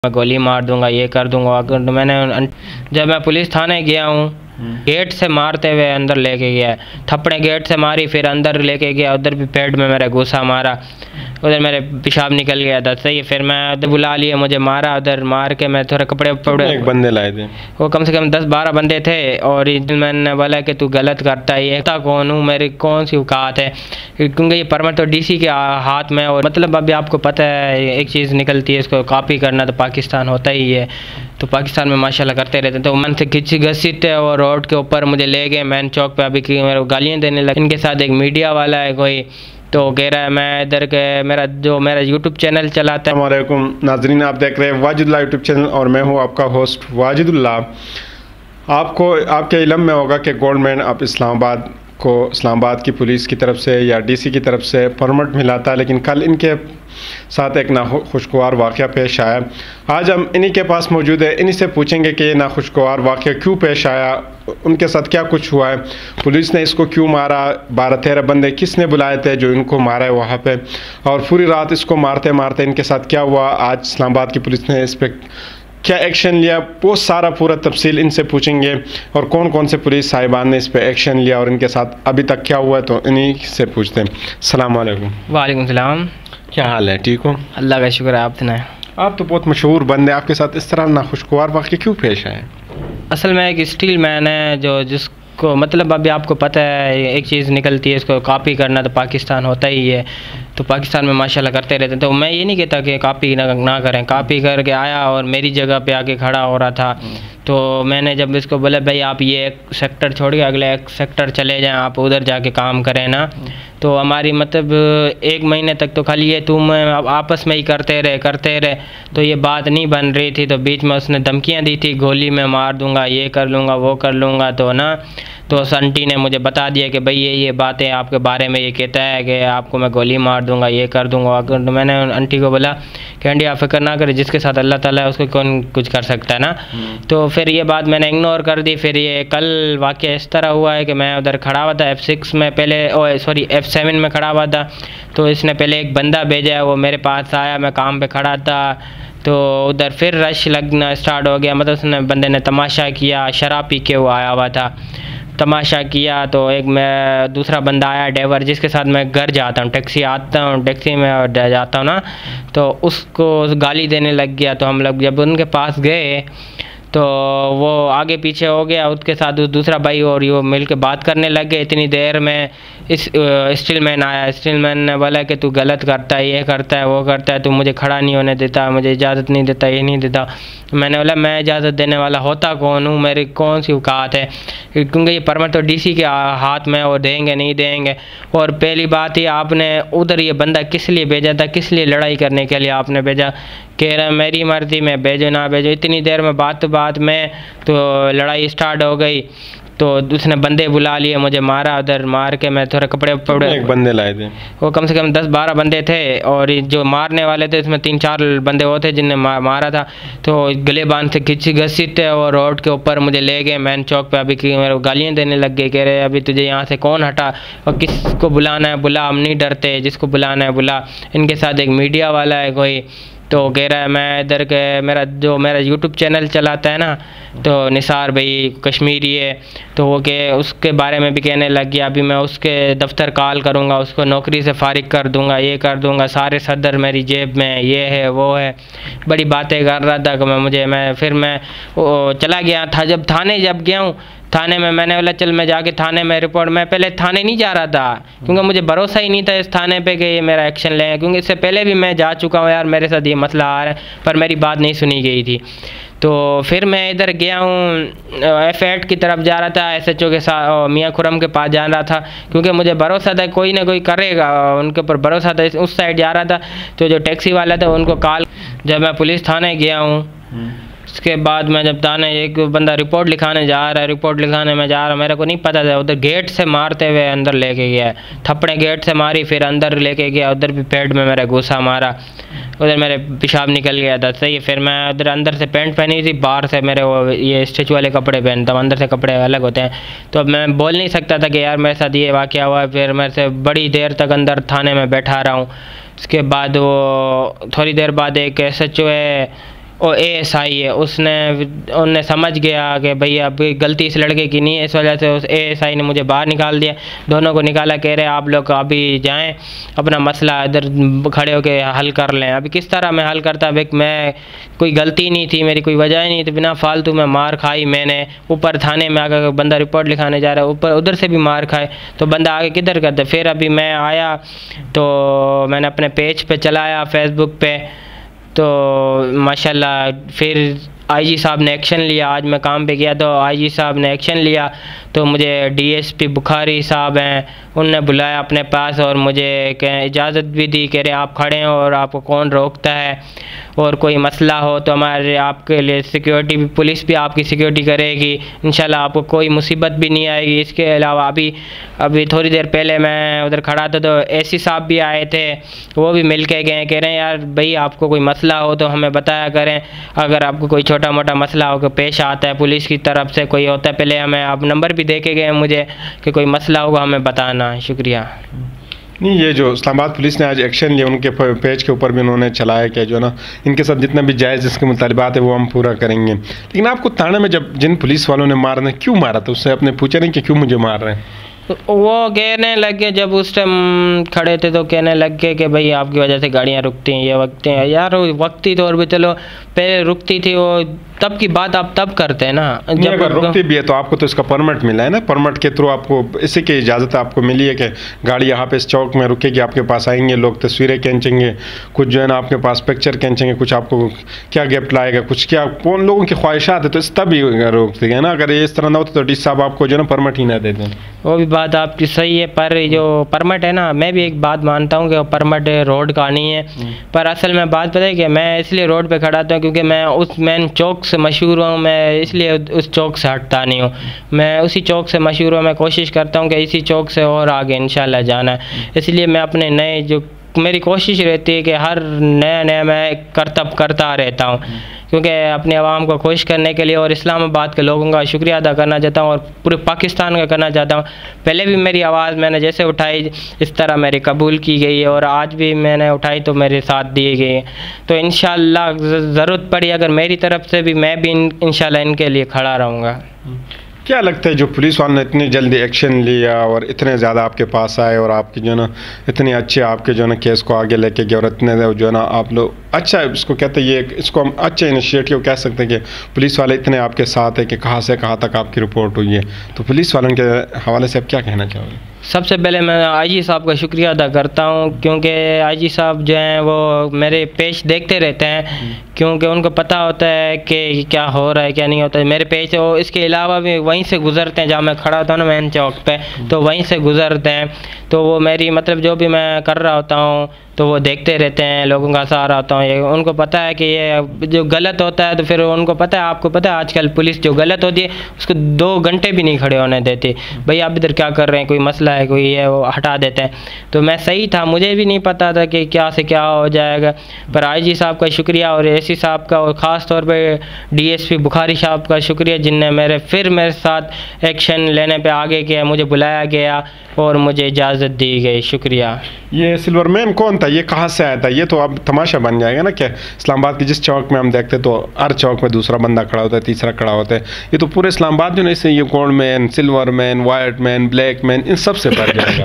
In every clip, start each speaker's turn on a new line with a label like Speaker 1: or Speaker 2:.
Speaker 1: मैं गोली मार दूंगा, ये कर दूंगा। अगर जब मैं पुलिस थाने गया हूँ, गेट से मारते हुए अंदर लेके गया, थप्पड़े गेट से मारी, फिर अंदर लेके गया, उधर भी पेट में मेरे घुसा मारा, उधर मेरे पेशाब निकल गया था। सही, फिर मैं उधर बुला लिया, मुझे मारा, उधर मार के मैं थोड़ा कपड़े
Speaker 2: एक बंदे लाए थे,
Speaker 1: वो कम से कम 10-12 बंदे थे। और मैंने बोला कि तू गलत करता है, ये कौन हूँ, मेरी कौन सी औकात है, क्योंकि ये परमिट तो डीसी के हाथ में। और मतलब अभी आपको पता है एक चीज़ निकलती है, इसको कॉपी करना तो पाकिस्तान होता ही है, तो पाकिस्तान में माशाल्लाह करते रहते हैं। तो मन से खिंची घसीट है और रोड के ऊपर मुझे ले गए मैन चौक पे, अभी मेरे को गालियाँ देने लगे। इनके साथ एक मीडिया वाला है कोई, तो कह रहा है मैं इधर के मेरा यूट्यूब चैनल चलाता है।
Speaker 2: अस्सलामुअलैकुम नाज़रीन, आप देख रहे हैं वाजिदुल्लाह यूट्यूब चैनल और मैं हूं आपका होस्ट वाजिदुल्लाह। आपको आपके इल्म में होगा कि गोल्डमैन अब इस्लामाबाद की पुलिस की तरफ से या डीसी की तरफ से परमिट मिला था, लेकिन कल इनके साथ एक नाखुशगवार वाक़या पेश आया। आज हम इन्हीं के पास मौजूद है, इन्हीं से पूछेंगे कि ये नाखुशगवार वाक़या क्यों पेश आया, उनके साथ क्या कुछ हुआ है, पुलिस ने इसको क्यों मारा, 12-13 बंदे किसने बुलाए थे जो इनको मारा है वहाँ पे, और पूरी रात इसको मारते मारते इनके साथ क्या हुआ, आज इस्लामाबाद की पुलिस ने इस पर क्या एक्शन लिया, वो सारा पूरा तफसील इनसे पूछेंगे। और कौन कौन से पुलिस साहिबान ने इस पर एक्शन लिया और इनके साथ अभी तक क्या हुआ है, तो इन्हीं से पूछते हैं। अस्सलाम वालेकुम।
Speaker 1: वालेकुम सलाम।
Speaker 2: क्या हाल है, ठीक हो?
Speaker 1: अल्लाह का शुक्र है, आप सुनाएं।
Speaker 2: आप तो बहुत मशहूर बंदे, आपके साथ इस तरह नाखुशगवार वाक़या क्यों पेश आए?
Speaker 1: असल में एक स्टील मैन है जिसको मतलब अभी आपको पता है एक चीज़ निकलती है, इसको कॉपी करना तो पाकिस्तान होता ही है, तो पाकिस्तान में माशाल्लाह करते रहते हैं। तो मैं ये नहीं कहता कि कॉपी ना करें, कॉपी करके आया और मेरी जगह पे आके खड़ा हो रहा था। तो मैंने जब इसको बोला भाई आप ये एक सेक्टर छोड़ के अगले एक सेक्टर चले जाएं, आप उधर जाके काम करें ना, तो हमारी मतलब 1 महीने तक तो खाली ये तुम आपस में ही करते रहे, तो ये बात नहीं बन रही थी। तो बीच में उसने धमकियां दी थी, गोली में मार दूंगा, ये कर लूँगा, वो कर लूँगा। तो ना तो उस आंटी ने मुझे बता दिया कि भाई ये बातें आपके बारे में ये कहता है कि आपको मैं गोली मार दूंगा, ये कर दूंगा। अगर तो मैंने आंटी को बोला कि आंटी आप फिक्र ना करें, जिसके साथ अल्लाह ताला है उसको कौन कुछ कर सकता है ना। तो फिर ये बात मैंने इग्नोर कर दी। फिर ये कल वाक़या इस तरह हुआ है कि मैं उधर खड़ा हुआ था F6 में, पहले F7 में खड़ा हुआ था। तो इसने पहले एक बंदा भेजा है, वो मेरे पास आया, मैं काम पे खड़ा था, तो उधर फिर रश लगना स्टार्ट हो गया। मतलब उसने बंदे ने तमाशा किया, शराब पी के वो आया हुआ था, तमाशा किया। तो एक मैं दूसरा बंदा आया ड्राइवर, जिसके साथ मैं घर जाता हूँ, टैक्सी में जाता हूँ ना, तो उसको गाली देने लग गया। तो हम लोग जब उनके पास गए तो वो आगे पीछे हो गया, उसके साथ दूसरा भाई और ये मिल के बात करने लग गए। इतनी देर में इस स्टीलमैन आया। स्टीलमैन ने बोला कि तू गलत करता है, ये करता है, वो करता है, तू मुझे खड़ा नहीं होने देता, मुझे इजाज़त नहीं देता, ये नहीं देता। मैंने बोला मैं इजाज़त देने वाला होता कौन हूँ, मेरी कौन सी औकात है, क्योंकि ये परमिट तो डीसी के हाथ में, वो देंगे नहीं देंगे। और पहली बात ही आपने उधर ये बंदा किस लिए भेजा था, किस लिए लड़ाई करने के लिए आपने भेजा? कह रहा मेरी मर्ज़ी में भेजो ना भेजो। इतनी देर में बात में तो लड़ाई स्टार्ट हो गई। तो उसने बंदे बुला लिए, मुझे मारा, उधर मार के मैं थोड़ा कपड़े
Speaker 2: एक बंदे लाए थे,
Speaker 1: वो कम से कम 10-12 बंदे थे। और जो मारने वाले थे उसमें 3-4 बंदे वो थे जिनने मारा था। तो गले बांध से खिंची घसीट है और रोड के ऊपर मुझे ले गए मैन चौक पे। अभी मेरे को गालियाँ देने लग गए, कह रहे अभी तुझे यहाँ से कौन हटा, और किसको बुलाना है बुला, हम नहीं डरते, जिसको बुलाना है बुला। इनके साथ एक मीडिया वाला है कोई, तो कह रहा है मैं इधर के मेरा यूट्यूब चैनल चलाता है ना, तो निसार भाई कश्मीरी है, तो वो उसके बारे में भी कहने लग गया। अभी मैं उसके दफ्तर कॉल करूँगा, उसको नौकरी से फारिग कर दूँगा, ये कर दूँगा, सारे सदर मेरी जेब में, ये है वो है, बड़ी बातें कर रहा था कि फिर मैं चला गया था। जब गया हूँ थाने में, मैंने बोला चल मैं जाके थाने में रिपोर्ट, मैं पहले थाने नहीं जा रहा था क्योंकि मुझे भरोसा ही नहीं था इस थाने पे कि ये मेरा एक्शन लें, क्योंकि इससे पहले भी मैं जा चुका हूँ यार, मेरे साथ ये मसला आ रहा है, पर मेरी बात नहीं सुनी गई थी। तो फिर मैं इधर गया हूँ F8 की तरफ जा रहा था, SHO के साथ मियाँ खुरम के पास जा रहा था, क्योंकि मुझे भरोसा था कोई ना कोई करेगा, उनके ऊपर भरोसा था। उस साइड जा रहा था, तो जो टैक्सी वाला था उनको कॉल, जब मैं पुलिस थाने गया हूँ उसके बाद मैं जब थाने एक बंदा रिपोर्ट लिखाने जा रहा है, रिपोर्ट लिखाने में जा रहा, मेरे को नहीं पता था, उधर गेट से मारते हुए अंदर लेके गया, थप्पड़े गेट से मारी, फिर अंदर लेके गया, उधर भी पेट में मेरे घुसा मारा, उधर मेरे पेशाब निकल गया था। सही, फिर मैं उधर अंदर से पैंट पहनी थी, बाहर से मेरे वो ये स्टिच वाले कपड़े पहनता हूँ, अंदर से कपड़े अलग होते हैं। तो अब मैं बोल नहीं सकता था कि यार मेरे साथ ये वाक़या हुआ। फिर मेरे से बड़ी देर तक अंदर थाने में बैठा रहा हूँ। उसके बाद वो थोड़ी देर बाद एक SHO है, और ASI है, उनने समझ गया कि भाई अब गलती इस लड़के की नहीं है, इस वजह से उस ASI ने मुझे बाहर निकाल दिया। दोनों को निकाला, कह रहे आप लोग अभी जाएं अपना मसला इधर खड़े होके हल कर लें। अभी किस तरह मैं हल करता, भाई मैं कोई गलती नहीं थी, मेरी कोई वजह नहीं थी, बिना फालतू में मार खाई मैंने। ऊपर थाने में आकर बंदा रिपोर्ट लिखाने जा रहा है, ऊपर उधर से भी मार खाए, तो बंदा आगे किधर करता। फिर अभी मैं आया तो मैंने अपने पेज पे चलाया फेसबुक पे, तो माशाल्लाह फिर IG साहब ने एक्शन लिया। आज मैं काम पे गया तो IG साहब ने एक्शन लिया, तो मुझे DSP बुखारी साहब हैं, उनने बुलाया अपने पास और मुझे इजाज़त भी दी, कह रहे आप खड़े हैं और आपको कौन रोकता है, और कोई मसला हो तो हमारे आपके लिए सिक्योरिटी भी, पुलिस भी आपकी सिक्योरिटी करेगी, इंशाल्लाह आपको कोई मुसीबत भी नहीं आएगी। इसके अलावा अभी थोड़ी देर पहले मैं उधर खड़ा था तो AC साहब भी आए थे, वो भी मिल के गए, कह रहे हैं यार भाई आपको कोई मसला हो तो हमें बताया करें, अगर आपको कोई छोटा मोटा मसला हो पेश आता है पुलिस की तरफ से कोई होता है, पहले हमें आप नंबर भी दे के गए मुझे कि कोई मसला होगा हमें बताना। शुक्रिया।
Speaker 2: नहीं, ये जो इस्लामाबाद पुलिस ने आज एक्शन लिया, उनके पेज के ऊपर भी उन्होंने चलाया कि जो ना इनके साथ जितना भी जायज़ जिसके मुतालिबात है वो हम पूरा करेंगे। लेकिन आपको थाने में जब जिन पुलिस वालों ने मारने क्यों मारा, तो उससे आपने पूछा नहीं कि क्यों मुझे मार रहे हैं?
Speaker 1: वो कहने लगे, जब उस टाइम खड़े थे तो कहने लग गए कि भाई आपकी वजह से गाड़ियाँ रुकती हैं, ये वक्ती हैं। यार वक्ती तौर पे चलो पहले रुकती थी, वो तब की बात आप तब करते हैं ना,
Speaker 2: जब अगर रुकती भी है तो आपको तो इसका परमिट मिला है ना, परमिट के थ्रू आपको इसी की इजाज़त आपको मिली है कि गाड़ी यहाँ पे इस चौक में रुकेगी, आपके पास आएंगे लोग, तस्वीरें खींचेंगे, कुछ जो है ना आपके पास पिक्चर खींचेंगे, कुछ आपको क्या गिफ्ट लाएगा, कुछ क्या कौन लोगों की ख्वाहिशात है, तो इस तब ही रोकते हैं ना। अगर ये इस तरह ना होता तो DC साहब आपको जो है ना परमिट ही ना देते।
Speaker 1: वो भी बात आपकी सही है, पर जो परमिट है ना, मैं भी एक बात मानता हूँ कि परमिट रोड का नहीं है, पर असल में बात पता है कि मैं इसलिए रोड पे खड़ा था क्योंकि मैं उस मेन चौक से मशहूर हूँ, मैं इसलिए उस चौक से हटता नहीं हूँ, मैं उसी चौक से मशहूर हूँ। मैं कोशिश करता हूँ कि इसी चौक से और आगे इंशाल्लाह जाना है, इसलिए मैं अपने नए जो मेरी कोशिश रहती है कि हर नया मैं करतब करता रहता हूँ, क्योंकि अपने आवाम को खुश करने के लिए और इस्लामाबाद के लोगों का शुक्रिया अदा करना चाहता हूँ और पूरे पाकिस्तान का करना चाहता हूँ। पहले भी मेरी आवाज़ मैंने जैसे उठाई इस तरह मेरी कबूल की गई है, और आज भी मैंने उठाई तो मेरे साथ दी गई है। तो इंशाल्लाह ज़रूरत पड़ी अगर मेरी तरफ से भी, मैं भी इंशाल्लाह इनके लिए खड़ा रहूँगा।
Speaker 2: क्या लगता है जो पुलिस वालों ने इतनी जल्दी एक्शन लिया और इतने ज़्यादा आपके पास आए और आपकी जो ना इतने अच्छे आपके जो ना केस को आगे लेके गए, और इतने जो है ना आप लोग अच्छा इसको कहते हैं, ये इसको हम अच्छा इनिशिएटिव कह सकते हैं कि पुलिस वाले इतने आपके साथ है कि कहाँ से कहाँ तक आपकी रिपोर्ट हुई है, तो पुलिस वालों के हवाले से आप क्या कहना चाहोगे?
Speaker 1: सबसे पहले मैं IG साहब का शुक्रिया अदा करता हूँ, क्योंकि IG साहब जो हैं वो मेरे पेज देखते रहते हैं, क्योंकि उनको पता होता है कि क्या हो रहा है क्या नहीं होता है मेरे पेज से। वो इसके अलावा भी वहीं से गुजरते हैं, जहाँ मैं खड़ा होता हूँ ना मेन चौक पे, तो वहीं से गुजरते हैं, तो वो मेरी मतलब जो भी मैं कर रहा होता हूँ तो वो देखते रहते हैं, लोगों का सहारा होता हूँ। ये उनको पता है कि ये जो गलत होता है तो फिर उनको पता है, आपको पता है आजकल पुलिस जो गलत होती है उसको 2 घंटे भी नहीं खड़े होने देती, भाई आप इधर क्या कर रहे हैं, कोई मसला है कोई है, वो हटा देते हैं। तो मैं सही था, मुझे भी नहीं पता था कि क्या से क्या हो जाएगा, पर IG साहब का शुक्रिया और AC साहब का, और ख़ास तौर पे DSP बुखारी साहब का शुक्रिया जिनने मेरे साथ एक्शन लेने पे आगे किया, मुझे बुलाया गया और मुझे इजाज़त दी गई। शुक्रिया।
Speaker 2: ये सिल्वरमैन कौन था, ये कहाँ से आया था? ये तो अब तमाशा बन जाएगा ना, क्या इस्लामाबाद की जिस चौक में हम देखते तो हर चौक में दूसरा बंदा खड़ा होता है, तीसरा खड़ा होता है, ये तो पूरे इस्लामाबाद जो है इससे ये gold man, silver man, white man, black man, इन सब से भर जाएगा।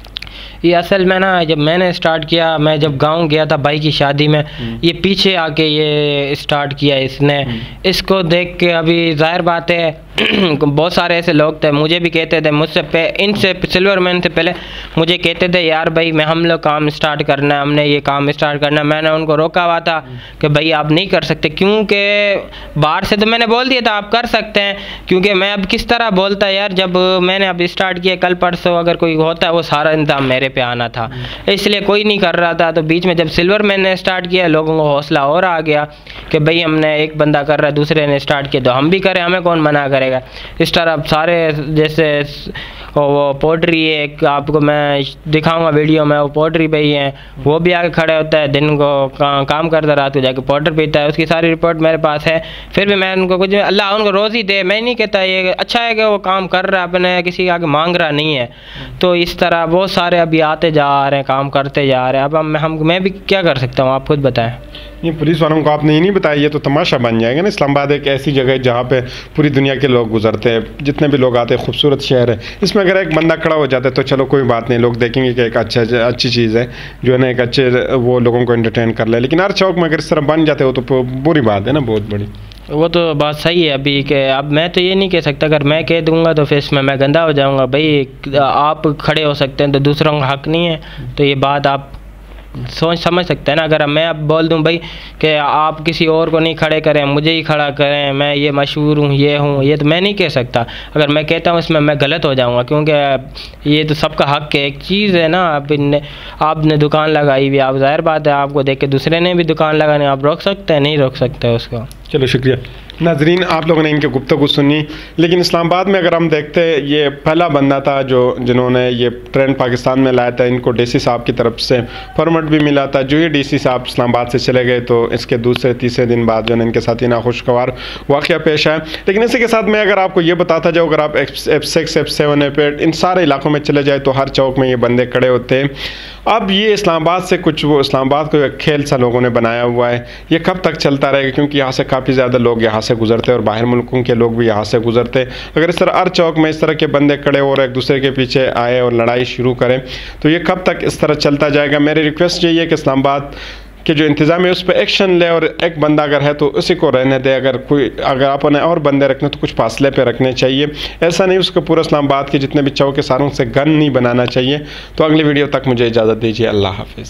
Speaker 1: ये असल में ना जब मैंने स्टार्ट किया, मैं जब गांव गया था भाई की शादी में, ये पीछे आके ये स्टार्ट किया इसने, इसको देख के अभी जाहिर बात है बहुत सारे ऐसे लोग थे, मुझे भी कहते थे, मुझसे इनसे सिल्वरमैन से पहले मुझे कहते थे यार भाई हम लोग काम स्टार्ट करना है, हमने ये काम स्टार्ट करना है। मैंने उनको रोका हुआ था कि भाई आप नहीं कर सकते, क्योंकि बाहर से तो मैंने बोल दिया था आप कर सकते हैं, क्योंकि मैं अब किस तरह बोलता यार, जब मैंने अब स्टार्ट किया कल परसों अगर कोई होता है वो सारा इंतजाम मेरे पे आना था, इसलिए कोई नहीं कर रहा था। तो बीच में जब सिल्वरमैन ने स्टार्ट किया लोगों को हौसला और आ गया कि भाई हमने एक बंदा कर रहा है, दूसरे ने स्टार्ट किया तो हम भी करें, हमें कौन मना करेगा। जाएगा। इस तरह सारे जैसे वो पोल्ट्री है, आपको मैं दिखाऊंगा वीडियो में, वो पोल्ट्री पे ही है, वो भी आके खड़े होता है, दिन को काम करता, रात को जाके पाउडर पीता है, उसकी सारी रिपोर्ट मेरे पास है। फिर भी मैं उनको कुछ, अल्लाह उनको रोज़ी दे, मैं नहीं कहता, ये अच्छा है कि वो काम कर रहा है, अपने किसी के आगे मांग रहा नहीं है। तो इस तरह बहुत सारे अभी आते जा रहे हैं, काम करते जा रहे हैं। अब मैं भी क्या कर सकता हूँ, आप खुद बताएं।
Speaker 2: ये पुलिस वालों को आपने ये नहीं बताया, ये तो तमाशा बन जाएगा ना। इस्लामाबाद एक ऐसी जगह है जहाँ पे पूरी दुनिया के लोग गुजरते हैं, जितने भी लोग आते हैं, खूबसूरत शहर है। इसमें अगर एक बंदा खड़ा हो जाता है तो चलो कोई बात नहीं, लोग देखेंगे कि एक अच्छी चीज़ है जो है ना, एक अच्छे वो लोगों को एंटरटेन कर ले। लेकिन हर चौक में अगर इस तरह बन जाते हो तो बुरी बात है ना, बहुत बड़ी।
Speaker 1: वो तो बात सही है अभी के, अब मैं तो ये नहीं कह सकता, अगर मैं कह दूंगा तो फिर इसमें मैं गंदा हो जाऊंगा। भाई आप खड़े हो सकते हैं तो दूसरों का हक नहीं है, तो ये बात आप सोच समझ सकते हैं ना। अगर मैं अब बोल दूं भाई कि आप किसी और को नहीं खड़े करें, मुझे ही खड़ा करें, मैं ये मशहूर हूँ, ये तो मैं नहीं कह सकता। अगर मैं कहता हूँ इसमें मैं गलत हो जाऊँगा, क्योंकि ये तो सबका हक है। एक चीज़ है ना, आपने दुकान लगाई हुई, आप जाहिर बात है आपको देख के दूसरे ने भी दुकान लगानी, आप रोक सकते हैं? नहीं रोक सकते उसको।
Speaker 2: चलो शुक्रिया नाजरीन, आप लोगों ने इनकी गुफ्तगू सुनी। लेकिन इस्लामाबाद में अगर हम देखते हैं, ये पहला बंदा था जिन्होंने ये ट्रेंड पाकिस्तान में लाया था। इनको डीसी साहब की तरफ से फॉर्मेट भी मिला था। जो ये डीसी साहब इस्लामाबाद से चले गए तो इसके दूसरे तीसरे दिन बाद जो है इनके साथ ही नाखुशगवार वाक़या पेश आया। लेकिन इसी के साथ मैं अगर आपको ये बताता जाऊँ, अगर आप F6, F7, F8 इन सारे इलाकों में चले जाए तो हर चौक में ये बंदे खड़े होते हैं। अब ये इस्लामाबाद से कुछ वो इस्लामाबाद को एक खेल सा लोगों ने बनाया हुआ है। ये कब तक चलता रहेगा, क्योंकि यहाँ से काफ़ी ज़्यादा लोग यहाँ से गुजरते हैं और बाहर मुल्कों के लोग भी यहाँ से गुजरते हैं। अगर इस तरह हर चौक में इस तरह के बंदे खड़े और एक दूसरे के पीछे आए और लड़ाई शुरू करें तो ये कब तक इस तरह चलता जाएगा। मेरी रिक्वेस्ट यही है कि इस्लामाबाद के जो इंतज़ाम है उस पर एक्शन ले, और एक बंदा अगर है तो उसी को रहने दे। अगर आपने और बंदे रखने तो कुछ फासले पे रखने चाहिए। ऐसा नहीं उसको पूरा इस्लामाबाद के जितने भी चौक के सारों से गन नहीं बनाना चाहिए। तो अगली वीडियो तक मुझे इजाज़त दीजिए। अल्लाह हाफिज़।